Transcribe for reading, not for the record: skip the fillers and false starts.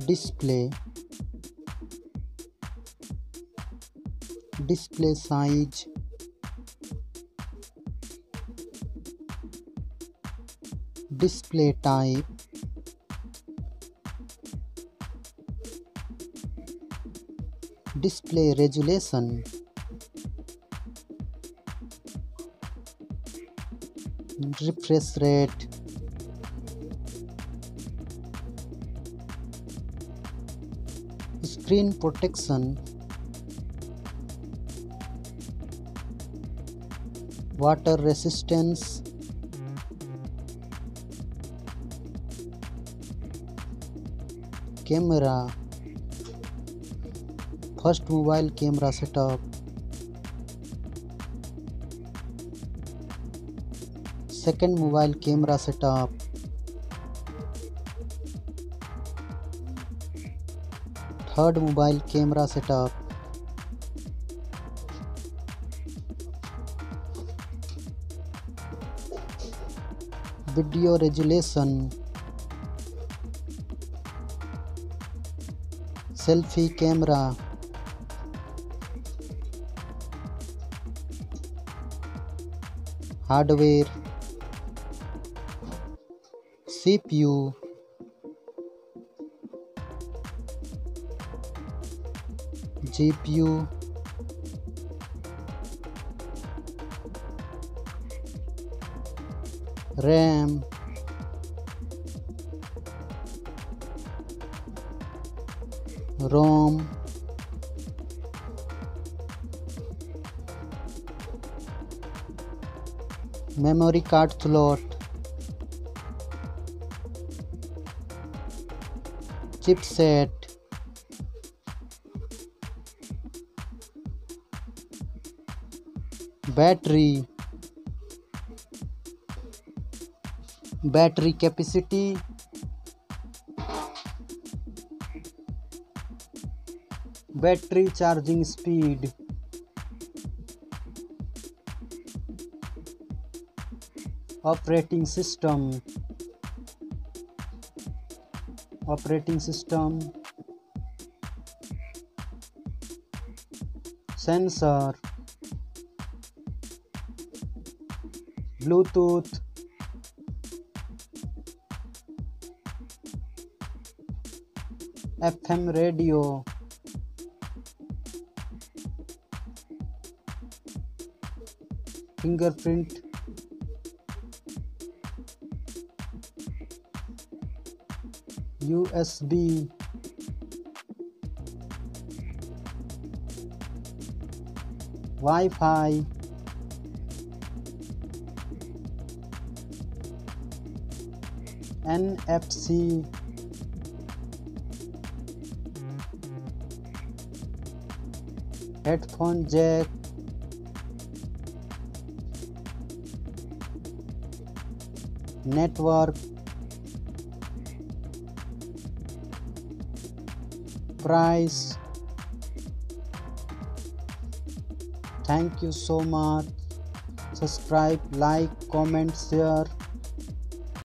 display, display size, display type, display resolution, refresh rate, screen protection, water resistance, camera, first mobile camera setup, second mobile camera setup, third mobile camera setup, video resolution, selfie camera, hardware, CPU, GPU, RAM, ROM, memory card slot, chipset, battery, battery capacity, battery charging speed, operating system, sensor, Bluetooth, FM radio, fingerprint, USB, Wi-Fi, NFC, headphone jack, network, price. Thank you so much. Subscribe, like, comment, share.